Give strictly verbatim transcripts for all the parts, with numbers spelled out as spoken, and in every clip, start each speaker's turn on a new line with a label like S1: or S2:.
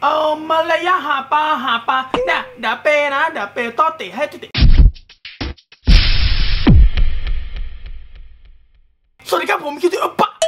S1: เออมาเลยะหาปลาหาปลาเนี่ยเดี๋ยวเปนะเดี๋ยวเปต้อติให้ติสวัสดีครับผมคิวเทปะ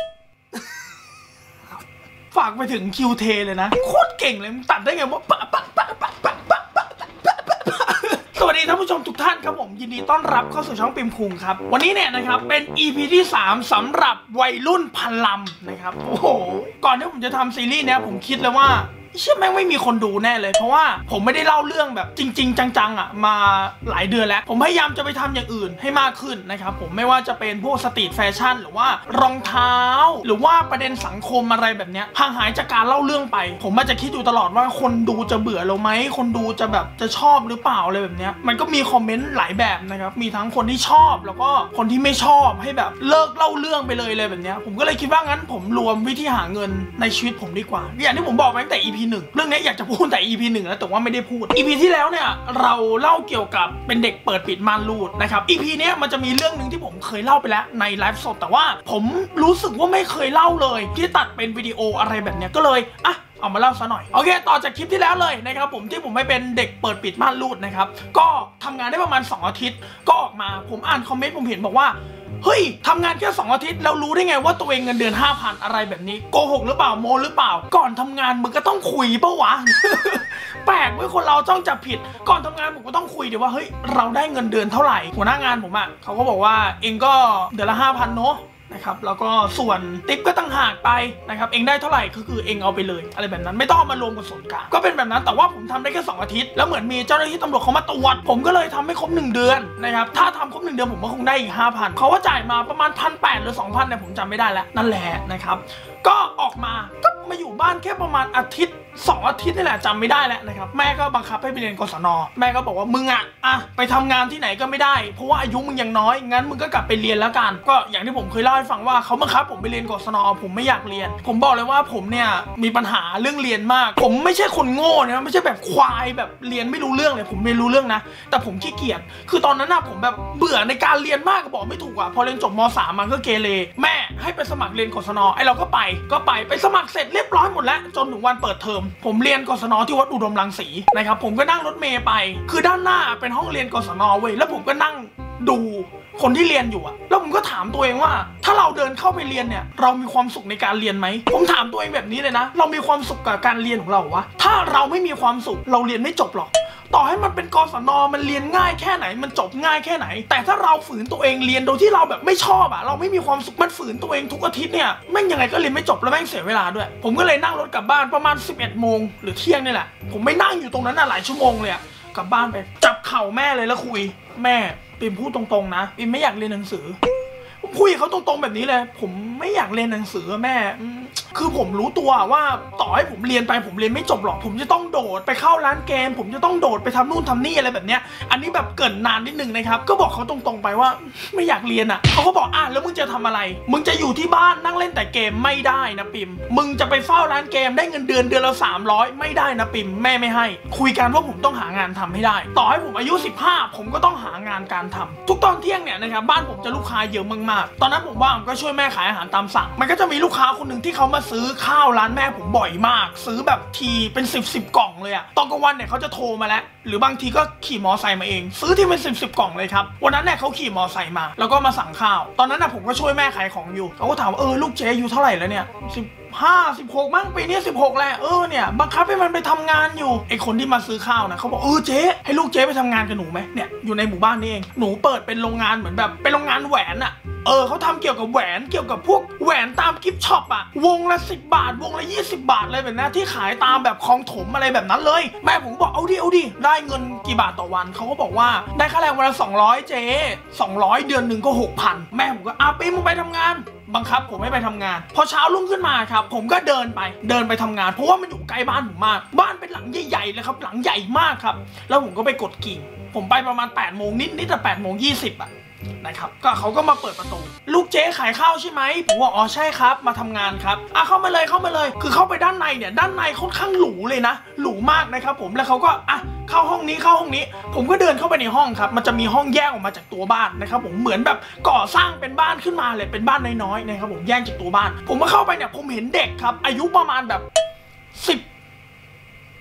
S1: ฝากไปถึงคิวเทเลยนะโคตรเก่งเลยมึงตัดได้ไงว่าปะปะปะปะปะปะปะสวัสดีท่านผู้ชมทุกท่านครับผมยินดีต้อนรับเข้าสู่ช่องปิมคุงครับวันนี้เนี่ยนะครับเป็น อี พี ที่สามสำหรับวัยรุ่นพันลำนะครับโอ้โหก่อนที่ผมจะทำซีรีส์เนี้ยผมคิดเลยว่าเชื่อแม่งไม่มีคนดูแน่เลยเพราะว่าผมไม่ได้เล่าเรื่องแบบจริงๆจังๆอ่ะมาหลายเดือนแล้วผมพยายามจะไปทำอย่างอื่นให้มากขึ้นนะครับผมไม่ว่าจะเป็นพวกสตรีทแฟชั่นหรือว่ารองเท้าหรือว่าประเด็นสังคมอะไรแบบเนี้ยห่างหายจากการเล่าเรื่องไปผมมันจะคิดอยู่ตลอดว่าคนดูจะเบื่อเราไหมคนดูจะแบบจะชอบหรือเปล่าอะไรแบบเนี้ยมันก็มีคอมเมนต์หลายแบบนะครับมีทั้งคนที่ชอบแล้วก็คนที่ไม่ชอบให้แบบเลิกเล่าเรื่องไปเลยเลยแบบเนี้ยผมก็เลยคิดว่างั้นผมรวมวิธีหาเงินในชีวิตผมดีกว่าอย่างที่ผมบอกไปตั้งแต่ อี พี หนึ่งเรื่องนี้อยากจะพูดแต่ อี พี หนึ่งแล้วแต่ว่าไม่ได้พูด อี พี ที่แล้วเนี่ยเราเล่าเกี่ยวกับเป็นเด็กเปิดปิดม่านรูดนะครับ อี พี นี้มันจะมีเรื่องหนึ่งที่ผมเคยเล่าไปแล้วในไลฟ์สดแต่ว่าผมรู้สึกว่าไม่เคยเล่าเลยที่ตัดเป็นวิดีโออะไรแบบเนี้ยก็เลยอ่ะเอามาเล่าซะหน่อยโอเคต่อจากคลิปที่แล้วเลยนะครับผมที่ผมไม่เป็นเด็กเปิดปิดม่านรูดนะครับก็ทำงานได้ประมาณสองอาทิตย์ก็ออกมาผมอ่านคอมเมนต์ผมเห็นบอกว่าเฮ้ยทำงานแค่สองอาทิตย์แล้วรู้ได้ไงว่าตัวเองเงินเดือน ห้าพัน อะไรแบบนี้โกหกหรือเปล่าโมหรือเปล่าก่อนทำงานมึงก็ต้องคุยปะวะ แปลกเว้ยคนเราจ้องจับผิดก่อนทำงานผมก็ต้องคุยเดี๋ยวว่าเฮ้ยเราได้เงินเดือนเท่าไหร่หัวหน้างานผมอ่ะเขาก็บอกว่าเองก็เดือนละ ห้าพัน เนาะนะครับแล้วก็ส่วนติ๊บก็ตั้งหากไปนะครับเองได้เท่าไหร่ก็คือเองเอาไปเลยอะไรแบบนั้นไม่ต้องมารวมกับส่วนกลางก็เป็นแบบนั้นแต่ว่าผมทำได้แค่สองอาทิตย์แล้วเหมือนมีเจ้าหน้าที่ตำรวจเขามาตรวจผมก็เลยทำให้ครบหนึ่งเดือนนะครับถ้าทำครบหนึ่งเดือนผมก็คงได้อีก ห้าพัน เขาว่าจ่ายมาประมาณ หนึ่งพันแปดร้อย หรือ สองพัน เนี่ยผมจำไม่ได้แล้วนั่นแหละนะครับก็ออกมาก็มาอยู่บ้านแค่ประมาณอาทิตย์สองอาทิตย์นี่แหละจำไม่ได้แล้วนะครับแม่ก็บังคับให้ไปเรียนกศน.แม่ก็บอกว่ามึงอ่ะอ่ะไปทำงานที่ไหนก็ไม่ได้เพราะว่าอายุมึงยังน้อยงั้นมึงก็กลับไปเรียนแล้วกันก็อย่างที่ผมเคยเล่าให้ฟังว่าเขาบังคับผมไปเรียนกศน.ผมไม่อยากเรียนผมบอกเลยว่าผมเนี่ยมีปัญหาเรื่องเรียนมากผมไม่ใช่คนโง่นะไม่ใช่แบบควายแบบเรียนไม่รู้เรื่องเลยผมเรียนรู้เรื่องนะแต่ผมขี้เกียจคือตอนนั้นน่ะผมแบบเบื่อในการเรียนมากก็บอกไม่ถูกอ่ะพอเรียนจบม.สาม มันก็เกเรแม่ให้ไปสมัครเรียนกศน.ไอเราก็ไปก็ไปไปสมัครเสร็จเรียบร้อยหมดแล้วจนถึงวันเปิดเทอมผมเรียนกศน.ที่วัดอุดมรังสีนะครับผมก็นั่งรถเมย์ไปคือด้านหน้าเป็นห้องเรียนกศน.เว้ยแล้วผมก็นั่งดูคนที่เรียนอยู่อะแล้วผมก็ถามตัวเองว่าถ้าเราเดินเข้าไปเรียนเนี่ยเรามีความสุขในการเรียนไหมผมถามตัวเองแบบนี้เลยนะเรามีความสุขกับการเรียนของเราวะถ้าเราไม่มีความสุขเราเรียนไม่จบหรอกต่อให้มันเป็นกศน.มันเรียนง่ายแค่ไหนมันจบง่ายแค่ไหนแต่ถ้าเราฝืนตัวเองเรียนโดยที่เราแบบไม่ชอบอะเราไม่มีความสุขมันฝืนตัวเองทุกอาทิตย์เนี่ยแม่งยังไงก็เรียนไม่จบแล้วแม่งเสียเวลาด้วยผมก็เลยนั่งรถกลับบ้านประมาณสิบเอ็ดโมงหรือเที่ยงนี่แหละผมไม่นั่งอยู่ตรงนั้นหลายชั่วโมงเลยกลับบ้านไปจับเข่าแม่เลยแล้วคุยแม่ปิมพูดตรงๆนะปิมไม่อยากเรียนหนังสือผมคุยกับเขาตรงๆแบบนี้เลยผมไม่อยากเรียนหนังสือแม่คือผมรู้ตัวว่าต่อให้ผมเรียนไปผมเรียนไม่จบหรอกผมจะต้องโดดไปเข้าร้านเกมผมจะต้องโดดไปทำนู่นทำนี่อะไรแบบเนี้ยอันนี้แบบเกินนานนิดนึงนะครับก็บอกเขาตรงๆไปว่าไม่อยากเรียนอ่ะเขาก็บอกอ่ะแล้วมึงจะทำอะไรมึงจะอยู่ที่บ้านนั่งเล่นแต่เกมไม่ได้นะปิมมึงจะไปเฝ้าร้านเกมได้เงินเดือนเดือนละสามร้อยไม่ได้นะปิมแม่ไม่ให้คุยกันว่าผมต้องหางานทำให้ได้ต่อให้ผมอายุสิบห้าผมก็ต้องหางานการทำทุกตอนเที่ยงเนี่ยนะครับบ้านผมจะลูกค้าเยอะมากๆตอนนั้นผมว่างก็ช่วยแม่ขายอาหารตามสั่งมันก็จะมีลูกค้าคนหนึ่งที่เขามาซื้อข้าวร้านแม่ผมบ่อยมากซื้อแบบทีเป็นสิบสิบกล่องเลยอะตอนกลางวันเนี่ยเขาจะโทรมาแล้วหรือบางทีก็ขี่มอไซค์มาเองซื้อที่เป็นสิบสิบกล่องเลยครับวันนั้นเนี่ยเขาขี่มอไซค์มาแล้วก็มาสั่งข้าวตอนนั้นนะผมก็ช่วยแม่ขายของอยู่เขาก็ถามว่าเออลูกเจ๊อายุเท่าไหร่แล้วเนี่ยสิบห้าสิบหกมั้งปีนี้สิบหกแหละเออเนี่ยบังคับให้มันไปทำงานอยู่ไอคนที่มาซื้อข้าวนะเขาบอกเออเจ๊ให้ลูกเจ๊ไปทำงานกับหนูไหมเนี่ยอยู่ในหมู่บ้านนี่เองหนูเปิดเป็นโรงงานเหมือนแบบเป็นโรงงานแหวนอะเออเขาทำเกี่ยวกับแหวนเกี่ยวกับพวกแหวนตามกิฟต์ช็อปอะวงละสิบบาทวงละยี่สิบบาทเลยแบบนั้นที่ขายตามแบบคลองถมอะไรแบบนั้นเลยแม่ผมบอกเอาดิเอาดิได้เงินกี่บาทต่อวันเขาก็บอกว่าได้ค่าแรงวันละสองร้อยเจ๊สองร้อยเดือนหนึ่งก็หกพันแม่ผมก็อ่ะปีมึงไปทำงานบังคับผมไม่ไปทำงานพอเช้ารุ่งขึ้นมาครับผมก็เดินไปเดินไปทำงานเพราะว่ามันอยู่ใกล้บ้านผมมากบ้านเป็นหลังใหญ่ๆเลยครับหลังใหญ่มากครับแล้วผมก็ไปกดกิ่งผมไปประมาณแปดโมงนิดนิดแต่แปดโมงยี่สิบอะนะครับก็เขาก็มาเปิดประตูลูกเจ๊ขายข้าวใช่ไหมผมว่าอ๋อใช่ครับมาทำงานครับอ่ะเข้ามาเลยเข้ามาเลยคือเข้าไปด้านในเนี่ยด้านในค่อนข้างหรูเลยนะหรูมากนะครับผมแล้วเขาก็อ่ะเข้าห้องนี้เข้าห้องนี้ผมก็เดินเข้าไปในห้องครับมันจะมีห้องแยกออกมาจากตัวบ้านนะครับผมเหมือนแบบก่อสร้างเป็นบ้านขึ้นมาเลยเป็นบ้านน้อยๆนะครับผมแยกจากตัวบ้านผมมาเข้าไปเนี่ยผมเห็นเด็กครับอายุประมาณแบบสิบ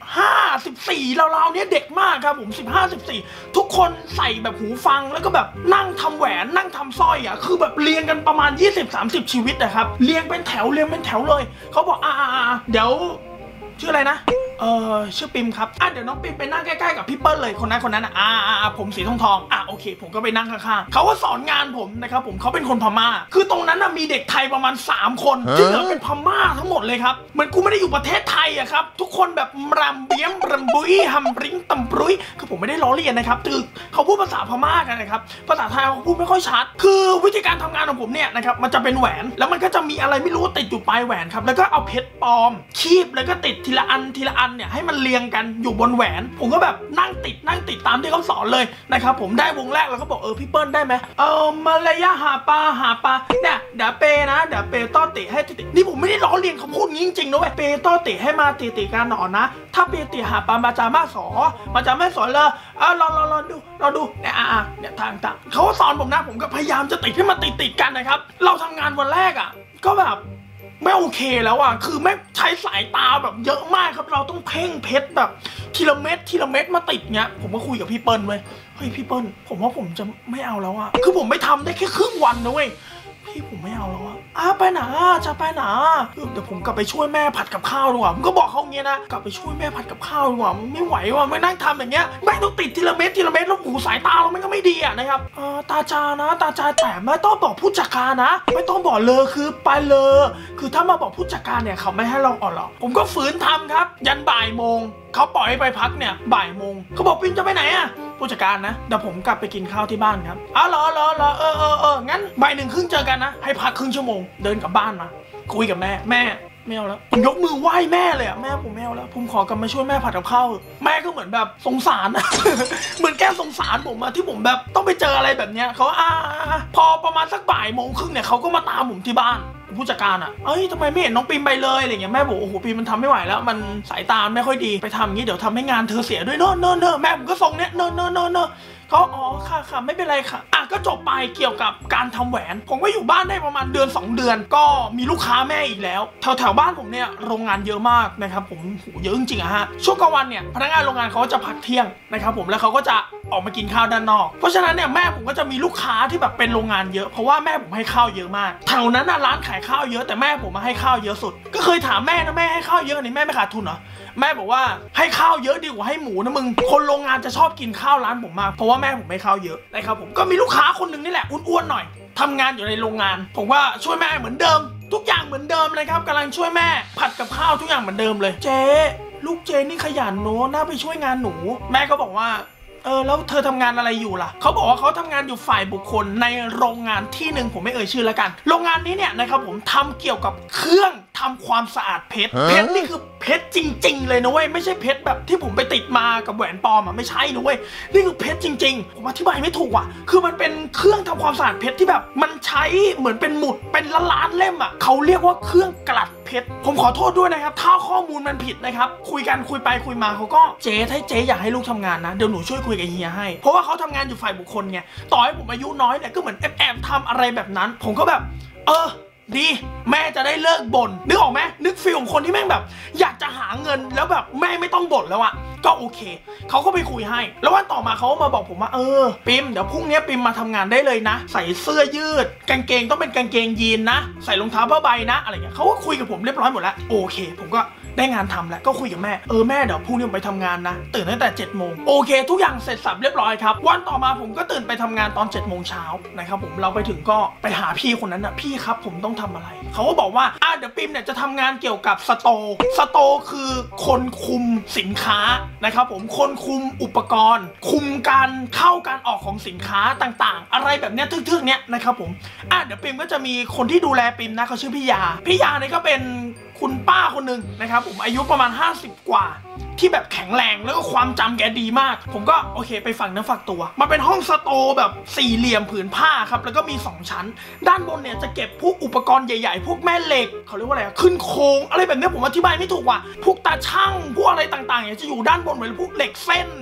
S1: สิบสี่ราวๆเนี้ยเด็กมากครับผมสิบห้า สิบสี่ทุกคนใส่แบบหูฟังแล้วก็แบบนั่งทำแหวนนั่งทำสร้อยอ่ะคือแบบเรียงกันประมาณ ยี่สิบ สามสิบ ชีวิตนะครับเรียงเป็นแถวเรียงเป็นแถวเลยเขาบอกอ่าเดี๋ยวชื่ออะไรนะเออชื่อปิมครับอ่ะเดี๋ยวน้องปิมไปนั่งใกล้ๆกับพี่เปิ้ลเลยคนนั้นคนนั้นอ่ะอ่าผมสีทองทองอ่ะโอเคผมก็ไปนั่งข้างๆเขาก็สอนงานผมนะครับผมเขาเป็นคนพม่าคือตรงนั้นมีเด็กไทยประมาณสามคนที่เหลือเป็นพม่าทั้งหมดเลยครับเหมือนกูไม่ได้อยู่ประเทศไทยอะครับทุกคนแบบรำเบี้ยมรำบุยฮัมบริงตำบรุยคือผมไม่ได้ล้อเลียนนะครับคือเขาพูดภาษาพม่ากันนะครับภาษาไทยเขาพูดไม่ค่อยชัดคือวิธีการทำงานของผมเนี่ยนะครับมันจะเป็นแหวนแล้วมันก็จะมีอะไรไม่รู้ติดอยู่ปลายแหวนครับแล้วก็เอาเพชรปลอมคีบแล้วก็ติดทีละอันทีละอันเนี่ยให้มันเรียงกันอยู่บนแหวนผมก็แบบนั่งติดนั่งติดตามที่เขาสอนเลยนะครับผมได้วงแรกแล้วก็บอกเออพี่เปิ้ลได้ไหมเออมาเลยะหาปลาหาปลาเนี่ยเดี๋ยวเปนะเดี๋ยวเปต้อติให้ติตินี่ผมไม่ได้ล้อเลียนเขาพูดงี้จริงๆนะเว้ยเปต้อติให้มาติติการหนอนนะถ้าเปติหาปลามาจามาสอมาจาไม่สอนเลยอ่ะรอรอรอดูรอดูเนี่ยอ่ะเนี่ยทางต่างเขาสอนผมนะผมก็พยายามจะติดให้มันติดติดกันนะครับเราทำงานวันแรกอ่ะก็แบบไม่โอเคแล้วอ่ะคือไม่ใช้สายตาแบบเยอะมากครับเราต้องเพ่งเพชรแบบทีละเม็ดทีละเม็ดมาติดเงี้ยผมก็คุยกับพี่เปิ้ลเว้ยเฮ้ยพี่เปิ้ลผมว่าผมจะไม่เอาแล้วอ่ะคือผมไม่ทำได้แค่ครึ่งวันนะเว้ยพี่ผมไม่เอาแล้วอ่ะอ้าไปไหนจะไปไหนเดี๋ยวผมกลับไปช่วยแม่ผัดกับข้าวดีกว่าผมก็บอกเขาอย่างเงี้ยนะกลับไปช่วยแม่ผัดกับข้าวดีกว่าไม่ไหวว่ะไม่นั่งทำอย่างเงี้ยไม่ต้องติดทีละเม็ดทีละเม็ดแล้วหูสายตาเรามันก็ไม่ดีอ่ะนะครับเออตาจานะตาจาแต่ไม่ต้องบอกผู้จัดการนะไม่ต้องบอกเลยคือไปเลยคือถ้ามาบอกผู้จัดการเนี่ยเขาไม่ให้เราออกหรอกผมก็ฝืนทำครับยันบ่ายโมงเขาปล่อยให้ไปพักเนี่ยบ่ายโมงเขาบอกปิมจะไปไหนอ่ะผู้จัดการนะเดี๋ยวผมกลับไปกินข้าวที่บ้านครับอ๋อรอรอรอเออเออเอองั้นบ่ายหนึ่งครึ่งเจอกันนะให้พักครึ่งชั่วโมงเดินกลับบ้านมาคุยกับแม่แม่ไม่เอาแล้วผมยกมือไหว้แม่เลยอ่ะแม่ผมไม่เอาแล้วผมขอกลับมาช่วยแม่ผัดกับข้าวแม่ก็เหมือนแบบสงสาร เหมือนแกสงสารผมอะที่ผมแบบต้องไปเจออะไรแบบเนี้ยเขาอ่าพอประมาณสักบ่ายโมงครึ่งเนี่ยเขาก็มาตามผมที่บ้านผู้จัดการอ่ะเอ้ยทำไมไม่เห็นน้องปิมไปเลยอะไรเงี้ยแม่บอกโอ้โหปิมมันทำไม่ไหวแล้วมันสายตาไม่ค่อยดีไปทำอย่างนี้เดี๋ยวทำให้งานเธอเสียด้วยเนอะเนอะเนอะแม่ผมก็ส่งเนี้ยเนอะเนอะเนอะเนอะเขาอ๋อค่ะค่ะไม่เป็นไรค่ะอ่ะก็จบไปเกี่ยวกับการทำแหวนผมก็อยู่บ้านได้ประมาณเดือนสองเดือนก็มีลูกค้าแม่อีกแล้วแถวแถวบ้านผมเนี่ยโรงงานเยอะมากนะครับผมโหเยอะจริงๆอะฮะช่วงกลางวันเนี่ยพนักงานโรงงานเขาจะพักเที่ยงนะครับผมแล้วเขาก็จะออกมากินข้าวด้านนอกเพราะฉะนั้นเนี่ยแม่ผมก็จะมีลูกค้าที่แบบเป็นโรงงานเยอะเพราะว่าแม่ผมให้ข้าวเยอะมากแถวนั้นน่ะร้านขายข้าวเยอะแต่แม่ผมมาให้ข้าวเยอะสุดก็เคยถามแม่นะแม่ให้ข้าวเยอะนี่แม่ไม่ขาดทุนเหรอแม่บอกว่าให้ข้าวเยอะดีกว่าให้หมูนะมึงคนโรงงานจะชอบกินข้าวร้านผมมากเพราะว่าแม่ผมให้ข้าวเยอะนะครับผมก็มีลูกค้าคนหนึ่งนี่แหละอ้วนๆหน่อยทำงานอยู่ในโรงงานผมว่าช่วยแม่เหมือนเดิมทุกอย่างเหมือนเดิมเลยครับกำลังช่วยแม่ผัดกับข้าวทุกอย่างเหมือนเดิมเลยเจ๊ลูกเจ๊นี่ขยันเนอะน่าไปช่วยงานหนูแม่ก็บอกว่าเออแล้วเธอทำงานอะไรอยู่ล่ะเขาบอกว่าเขาทำงานอยู่ฝ่ายบุคคลในโรงงานที่หนึ่งผมไม่เอ่ยชื่อแล้วกันโรงงานนี้เนี่ยนะครับผมทำเกี่ยวกับเครื่องทำความสะอาดเพชรเพชรนี่คือเพชรจริงๆเลยนะเว้ยไม่ใช่เพชรแบบที่ผมไปติดมากับแหวนปลอมอ่ะไม่ใช่นะเว้ยนี่คือเพชรจริงๆผมอธิบายไม่ถูกอ่ะคือมันเป็นเครื่องทำความสะอาดเพชรที่แบบมันใช้เหมือนเป็นหมุดเป็นล้านๆเล่มอ่ะเขาเรียกว่าเครื่องกลัดเพชรผมขอโทษด้วยนะครับถ้าข้อมูลมันผิดนะครับคุยกันคุยไปคุยมาเขาก็เจ๊ถ้าเจ๊อยากให้ลูกทำงานนะเดี๋ยวหนูช่วยคุยกับเฮียให้เพราะว่าเขาทำงานอยู่ฝ่ายบุคคลไงต่อให้ผมอายุน้อยเนี่ยก็เหมือนแอบๆทำอะไรแบบนั้นผมก็แบบเออดีแม่จะได้เลิกบ่นนึกออกไหมนึกฟีลของคนที่แม่งแบบอยากจะหาเงินแล้วแบบแม่ไม่ต้องบ่นแล้วอะก็โอเคเขาก็ไปคุยให้แล้ววันต่อมาเขามาบอกผมว่าเออปิมเดี๋ยวพรุ่งนี้ปิมมาทำงานได้เลยนะใส่เสื้อยืดกางเกงต้องเป็นกางเกงยีนนะใส่รองเท้าผ้าใบนะอะไรเงี้ยเขาก็คุยกับผมเรียบร้อยหมดแล้วโอเคผมก็ได้งานทำแล้วก็คุยกับแม่เออแม่เดี๋ยวพรุ่งนี้ผมไปทำงานนะตื่นตั้งแต่เจ็ดโมงโอเคทุกอย่างเสร็จสับเรียบร้อยครับวันต่อมาผมก็ตื่นไปทำงานตอนเจ็ดโมงเช้านะครับผมเราไปถึงก็ไปหาพี่คนนั้นนะพี่ครับผมต้องทำอะไรเขาก็บอกว่าอ่ะเดี๋ยวปิมเนี่ยจะทำงานเกี่ยวกับสโตร์สโตร์คือคนคุมสินค้านะครับผมคนคุมอุปกรณ์คุมการเข้าการออกของสินค้าต่างๆอะไรแบบเนี้ยทึ่งๆเนี้ยนะครับผมอ่ะเดี๋ยวปิมก็จะมีคนที่ดูแลปิมนะเขาชื่อพี่ยาพี่ยาเนี่ยก็เป็นคุณป้าคนหนึ่งนะครับผมอายุประมาณห้าสิบกว่าที่แบบแข็งแรงแล้วก็ความจำแกดีมากผมก็โอเคไปฝังเนื้อฝักตัวมาเป็นห้องสโตร์แบบสี่เหลี่ยมผืนผ้าครับแล้วก็มีสองชั้นด้านบนเนี่ยจะเก็บพวกอุปกรณ์ใหญ่ๆพวกแม่เหล็กเขาเรียกว่าอะไรขึ้นโครงอะไรแบบนี้ผมอธิบายไม่ถูกว่ะพวกตาช่างพวกอะไรต่างๆเนี่ยจะอยู่ด้านบนเหมือนพวกเหล็กเส้น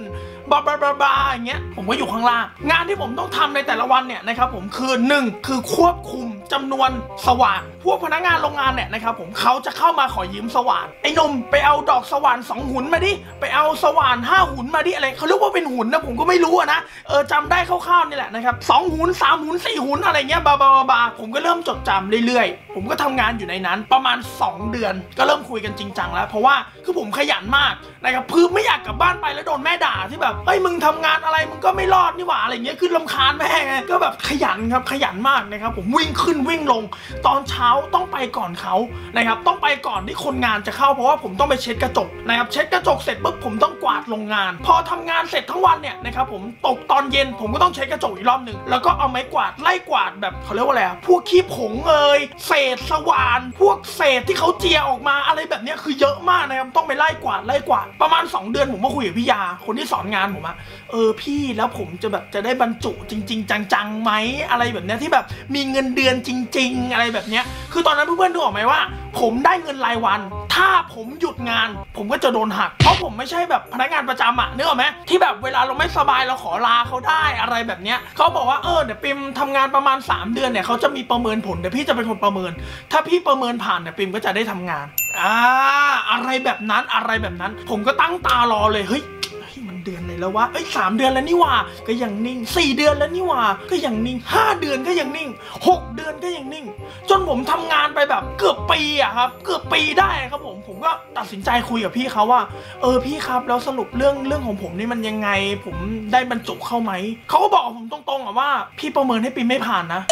S1: บาบาบาบาอย่างเงี้ยผมก็อยู่ข้างล่างงานที่ผมต้องทำในแต่ละวันเนี่ยนะครับผมคือหนึ่งคือควบคุมจำนวนสว่านพวกพนักงานโรงงานเนี่ยนะครับผมเขาจะเข้ามาขอยืมสว่านไอ้นมไปเอาดอกสว่านสองหุ่นมาดิไปเอาสว่านห้าหุ่นมาดิอะไรเขาเรียกว่าเป็นหุ่นนะผมก็ไม่รู้นะเออจำได้คร่าวๆนี่แหละนะครับสองหุ่นสามหุ่นสี่หุ่นอะไรเงี้ยบาบาบาบาผมก็เริ่มจดจำเรื่อยๆผมก็ทำงานอยู่ในนั้นประมาณสองเดือนก็เริ่มคุยกันจริงจังแล้วเพราะว่าคือผมขยันมากนะครับคือไม่อยากกลับบ้านไปแล้วโดนแม่ด่าที่แบบเฮ้ยมึงทำงานอะไรมึงก็ไม่รอดนี่หว่าอะไรเงี้ยคือรำคาญแม่ไงก็แบบขยันครับขยันมากนะครับผมวิ่งขึ้นวิ่งลงตอนเช้าต้องไปก่อนเขานะครับต้องไปก่อนที่คนงานจะเข้าเพราะว่าผมต้องไปเช็ดกระจกนะครับเช็ดกระจกเสร็จปุ๊บผมต้องกวาดโรงงานพอทำงานเสร็จทั้งวันเนี่ยนะครับผมตกตอนเย็นผมก็ต้องเช็ดกระจกอีกรอบหนึ่งแล้วก็เอาไม้กวาดไล่กวาดแบบเขาเรียกว่าอะไรพวกขี้ผงเอ่ยเศษสว่านพวกเศษที่เขาเจียออกมาอะไรแบบนี้คือเยอะมากนะครับต้องไปไล่กวาดไล่กวาดประมาณสองเดือนผมมาคุยกับพี่ยาคนที่สอนงานผมอะเออพี่แล้วผมจะแบบจะได้บรรจุจริงๆจังๆไหมอะไรแบบนี้ที่แบบมีเงินเดือนจริงๆอะไรแบบนี้คือตอนนั้นเพื่อนๆดูออกไหมว่าผมได้เงินรายวันถ้าผมหยุดงานผมก็จะโดนหักเพราะผมไม่ใช่แบบพนักงานประจำอะนึกออกไหมที่แบบเวลาเราไม่สบายเราขอลาเขาได้อะไรแบบนี้เขาบอกว่าเออเดี๋ยวปิมทำงานประมาณสามเดือนเนี่ยเขาจะมีประเมินผลเดี๋ยวพี่จะเป็นคนประเมินถ้าพี่ประเมินผ่านเนี่ยปิมก็จะได้ทำงานอ่าอะไรแบบนั้นอะไรแบบนั้นผมก็ตั้งตารอเลยเฮ้ยมันเดือนเลยแล้ววะเอ้ยสามเดือนแล้วนี่ว่าก็ยังนิ่งสี่เดือนแล้วนี่ว่าก็ยังนิ่งห้าเดือนก็ยังนิ่งหกเดือนก็ยังนิ่งจนผมทำงานไปแบบเกือบปีอะครับเกือบปีได้ครับผมผมก็ตัดสินใจคุยกับพี่เขาว่าเออพี่ครับแล้วสรุปเรื่องเรื่องของผมนี่มันยังไงผมได้บรรจุเข้าไหมเขาก็บอกผมตรงๆอะว่าพี่ประเมินให้ปีไม่ผ่านนะ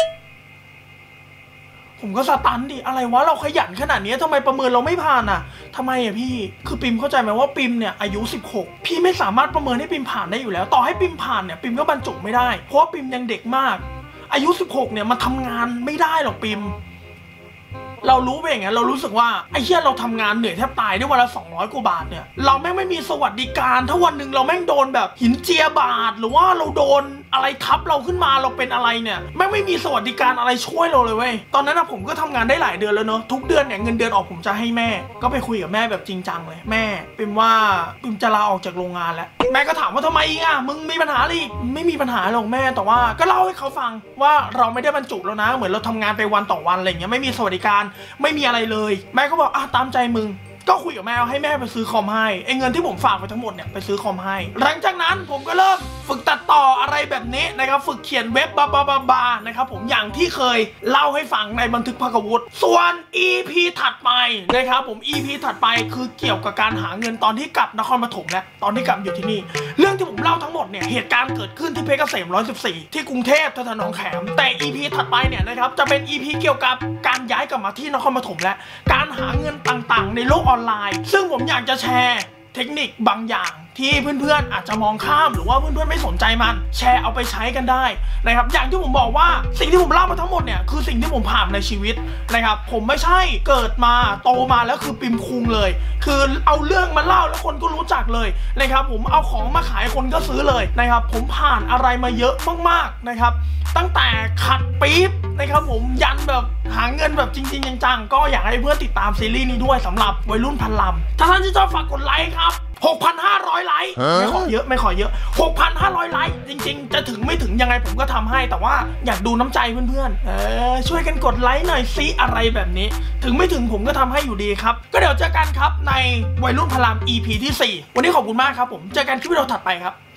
S1: ผมก็สตันดิอะไรวะเราขยันขนาดนี้ทำไมประเมินเราไม่ผ่านอ่ะทำไมอ่ะพี่คือปิมเข้าใจไหมว่าปิมเนี่ยอายุสิบหกพี่ไม่สามารถประเมินให้ปิมผ่านได้อยู่แล้วต่อให้ปิมผ่านเนี่ยปิมก็บรรจุไม่ได้เพราะว่าปิมยังเด็กมากอายุสิบหกเนี่ยมันทำงานไม่ได้หรอกปิมเรารู้ไปอย่างเงี้ยเรารู้สึกว่าไอ้เหี้ยเราทำงานเหนื่อยแทบตายได้วันละสองร้อยกว่าบาทเนี่ยเราแม่งไม่มีสวัสดิการถ้าวันหนึ่งเราแม่งโดนแบบหินเจียบาทหรือว่าเราโดนอะไรทับเราขึ้นมาเราเป็นอะไรเนี่ยแม่งไม่มีสวัสดิการอะไรช่วยเราเลยเว้ยตอนนั้นนะผมก็ทำงานได้หลายเดือนแล้วเนอะทุกเดือนเนี่ยเงินเดือนออกผมจะให้แม่ก็ไปคุยกับแม่แบบจริงจังเลยแม่ปิมว่าปิมจะลาออกจากโรงงานแล้วแม่ก็ถามว่าทำไมอ่ะมึงมีปัญหาอะไรอีกไม่มีปัญหาหรอกแม่แต่ว่าก็เล่าให้เขาฟังว่าเราไม่ได้บรรจุแล้วนะเหมือนเราทำงานไปวันต่อวันอะไรเงี้ยไม่มีสวัสดิการไม่มีอะไรเลยแม่ก็บอกอ่ะตามใจมึงก็คุยกับแม่ให้แม่ไปซื้อคอมให้ไอ้เงินที่ผมฝากไปทั้งหมดเนี่ยไปซื้อคอมให้หลังจากนั้นผมก็เริ่มฝึกตัดต่ออะไรแบบนี้นะครับฝึกเขียนเว็บบาบาบาบานะครับผมอย่างที่เคยเล่าให้ฟังในบันทึกภาควุฒิส่วน อี พี ถัดไปนะครับผม อี พี ถัดไปคือเกี่ยวกับการหาเงินตอนที่กลับนครปฐมและตอนที่กลับอยู่ที่นี่เรื่องที่ผมเล่าทั้งหมดเนี่ยเหตุการณ์เกิดขึ้นที่เพชรเกษมร้อยสิบสี่ที่กรุงเทพแถวๆหนองแขมแต่ อี พี ถัดไปเนี่ยนะครับจะเป็น อี พี เกี่ยวกับการย้ายกลับมาที่นครปฐมและการหาเงินต่างๆในโลกออนไลน์ซึ่งผมอยากจะแชร์เทคนิคบางอย่างที่เพื่อนๆอาจจะมองข้ามหรือว่าเพื่อนๆไม่สนใจมันแชร์เอาไปใช้กันได้นะครับอย่างที่ผมบอกว่าสิ่งที่ผมเล่ามาทั้งหมดเนี่ยคือสิ่งที่ผมผ่านในชีวิตนะครับผมไม่ใช่เกิดมาโตมาแล้วคือปิมคุงเลยคือเอาเรื่องมาเล่าแล้วคนก็รู้จักเลยนะครับผมเอาของมาขายคนก็ซื้อเลยนะครับผมผ่านอะไรมาเยอะมากๆนะครับตั้งแต่ขัดปี๊บนะครับผมยันแบบหาเงินแบบจริงๆจังๆก็อยากให้เพื่อนติดตามซีรีส์นี้ด้วยสำหรับวัยรุ่นพันลำถ้าท่านที่ชอบฝากกดไลค์ครับ หกพันห้าร้อย ไลค์ไม่ขอเยอะไม่ขอเยอะ หกพันห้าร้อย ไลค์จริงๆจะถึงไม่ถึงยังไงผมก็ทำให้แต่ว่าอยากดูน้ำใจเพื่อนๆเออช่วยกันกดไลค์หน่อยซิอะไรแบบนี้ถึงไม่ถึงผมก็ทำให้อยู่ดีครับก็เดี๋ยวเจอกันครับในวัยรุ่นพันลำ อี พี ที่สี่วันนี้ขอบคุณมากครับผมเจอกันคลิปวิดีโอถัดไปครับ